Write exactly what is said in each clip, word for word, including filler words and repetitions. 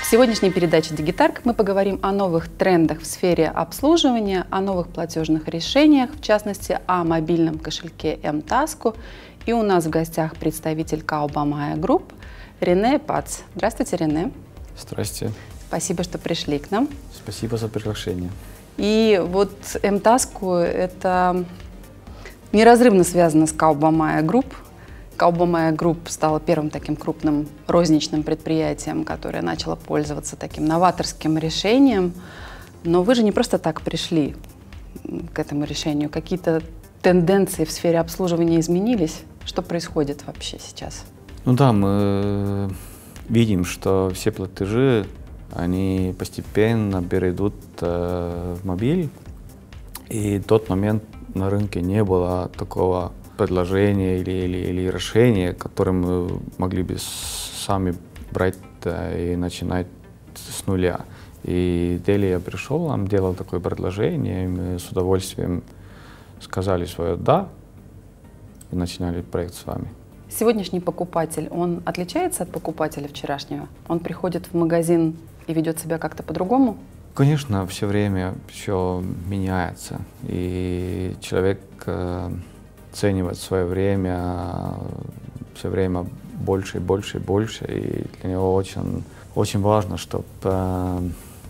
В сегодняшней передаче «Дигитарк» мы поговорим о новых трендах в сфере обслуживания, о новых платежных решениях, в частности, о мобильном кошельке МТАСКу. И у нас в гостях представитель Kaubamaja Group Рене Пац. Здравствуйте, Рене. Здрасте. Спасибо, что пришли к нам. Спасибо за приглашение. И вот МТАСКу — это неразрывно связано с Kaubamaja Group. Kaubamaja Group стала первым таким крупным розничным предприятием, которое начало пользоваться таким новаторским решением. Но вы же не просто так пришли к этому решению. Какие-то тенденции в сфере обслуживания изменились? Что происходит вообще сейчас? Ну да, мы видим, что все платежи, они постепенно перейдут э, в мобиль. И в тот момент на рынке не было такого предложения или, или, или решения, которое мы могли бы сами брать и начинать с нуля. И Telia пришел, нам делал такое предложение, и мы с удовольствием сказали свое «да» и начинали проект с вами. Сегодняшний покупатель, он отличается от покупателя вчерашнего? Он приходит в магазин и ведет себя как-то по-другому? Конечно, все время все меняется, и человек э, оценивает свое время все время больше и больше и больше, и для него очень, очень важно, чтобы э,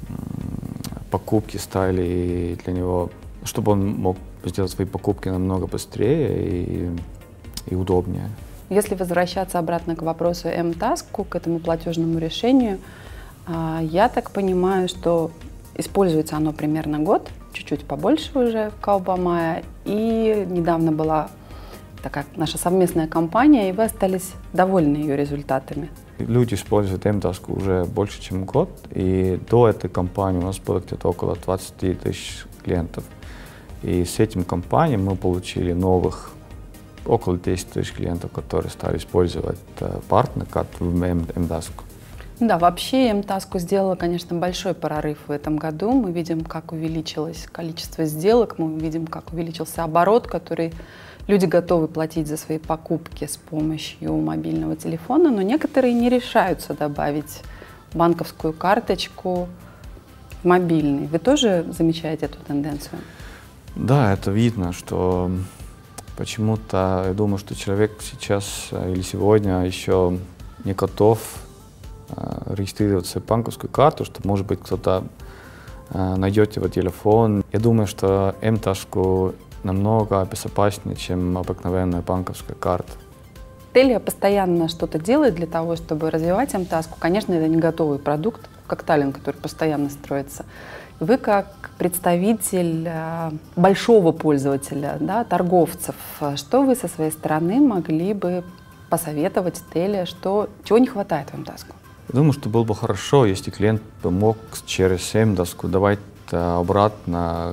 покупки стали для него, чтобы он мог сделать свои покупки намного быстрее и, и удобнее. Если возвращаться обратно к вопросу МТАСКу, к этому платежному решению, я так понимаю, что используется оно примерно год, чуть-чуть побольше уже в Kaubamaja, и недавно была такая наша совместная кампания, и вы остались довольны ее результатами. Люди используют МТАСКу уже больше, чем год, и до этой кампании у нас было где-то около двадцати тысяч клиентов. И с этим кампанией мы получили новых около десяти тысяч клиентов, которые стали использовать партнер-карт в МТАСКу. Да, вообще МТАСКу сделала, конечно, большой прорыв в этом году. Мы видим, как увеличилось количество сделок, мы видим, как увеличился оборот, который люди готовы платить за свои покупки с помощью мобильного телефона, но некоторые не решаются добавить банковскую карточку в мобильный. Вы тоже замечаете эту тенденцию? Да, это видно, что почему-то, я думаю, что человек сейчас или сегодня еще не готов регистрировать свою банковскую карту, что, может быть, кто-то э, найдет его телефон. Я думаю, что МТАСКу намного безопаснее, чем обыкновенная банковская карта. Telia постоянно что-то делает для того, чтобы развивать МТАСКу. Конечно, это не готовый продукт, как Таллин, который постоянно строится. Вы, как представитель э, большого пользователя, да, торговцев, что вы со своей стороны могли бы посоветовать Telia, что, чего не хватает в МТАСКу? Я думаю, что было бы хорошо, если клиент бы мог через МТАСКу давать обратно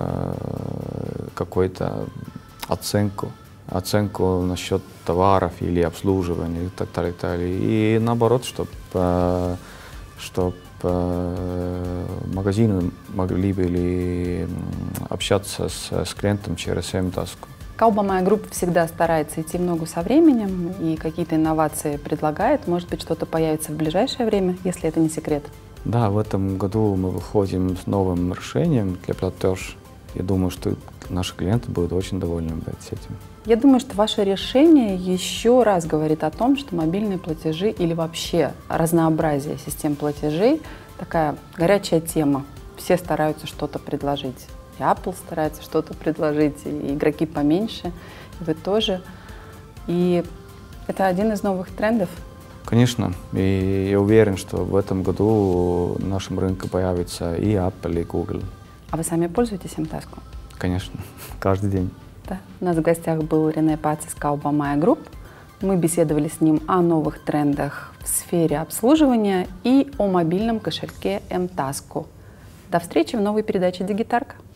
какую-то оценку, оценку насчет товаров или обслуживания и так далее, и так далее. И наоборот, чтобы, чтобы магазины могли бы общаться с, с клиентом через МТАСКу. Kaubamaja Group всегда старается идти в ногу со временем и какие-то инновации предлагает. Может быть, что-то появится в ближайшее время, если это не секрет. Да, в этом году мы выходим с новым решением для платеж. Я думаю, что наши клиенты будут очень довольны с этим. Я думаю, что ваше решение еще раз говорит о том, что мобильные платежи или вообще разнообразие систем платежей такая горячая тема. Все стараются что-то предложить. И Apple старается что-то предложить, и игроки поменьше, и вы тоже. И это один из новых трендов. Конечно. И я уверен, что в этом году на нашем рынке появится и Apple, и Google. А вы сами пользуетесь МТАСКу? Конечно. Каждый день. Да. У нас в гостях был Рене Пац из Kaubamaja Group. Мы беседовали с ним о новых трендах в сфере обслуживания и о мобильном кошельке МТАСКу. До встречи в новой передаче «Дигитарк».